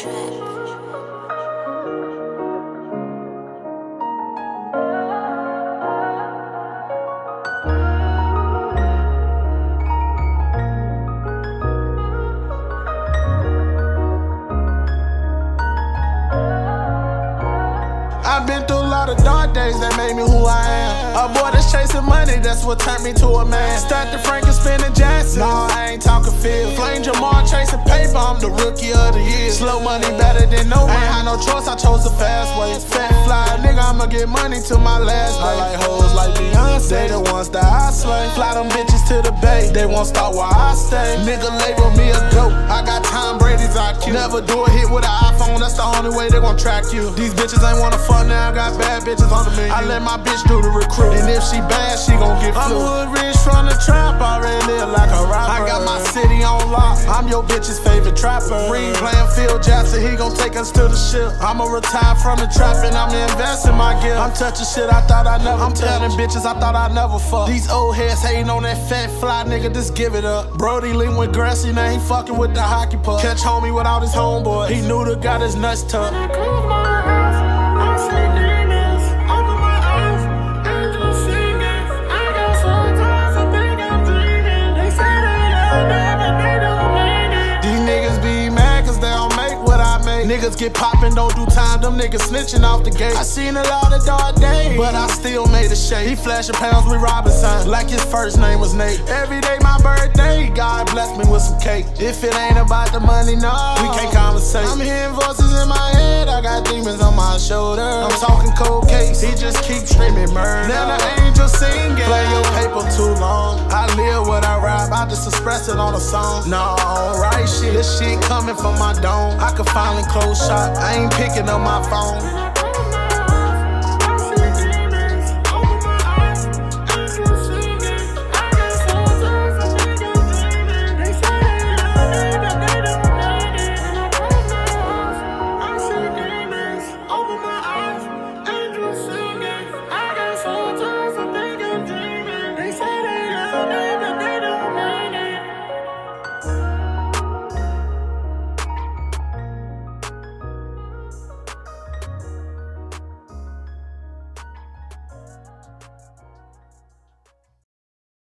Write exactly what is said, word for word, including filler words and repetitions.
I've been through a lot of dark days that made me who I am. A boy that's chasing money, that's what turned me to a man. Stack the Frank and spinning Jackson. No, I ain't talking field. Flame Jamal chasing paper, I'm the rookie of the year. Slow money better than no man. Ain't had no choice, I chose the fast way. Fat fly, nigga, I'ma get money till my last day. I like hoes like Beyonce, they the ones that I slay. Fly them bitches to the bay, they won't stop where I stay. Nigga label me a goat, I got Tom Brady's I Q. Never do a hit with an iPhone, that's the only way they gon' track you. These bitches ain't wanna fuck now, I got bad bitches on the menu. I let my bitch do the recruit, and if she bad, she gon' get flew. I'm hood rich from the trap, already live like a rapper. I got my city on lock, I'm your bitch's favorite trapper. Green playing Phil Jackson, he gon' take us to the ship. I'ma retire from the trap and I'ma invest in my gift. I'm touching shit I thought I never I'm telling bitches I thought I never fuck. These old heads hating on that fat fly nigga, just give it up. Brody lean with Grassy, now he fucking with the hockey puck. Catch homie without his homeboy, he knew to got his nuts tucked. Niggas get poppin', don't do time, them niggas snitching off the gate. I seen a lot of dark days, but I still made a shake. He flashing pounds with Robinson, like his first name was Nate. Every day my birthday, God bless me with some cake. If it ain't about the money, no, we can't conversate. I'm hearing voices in my head, I got demons on my shoulder. I'm talking cold case, he just keeps screaming murder. Now the angel singing, play your paper too long. I live what I rap, I just express it on a song. No, right shit, this shit coming from my dome. I could finally close shop, I ain't picking up my phone.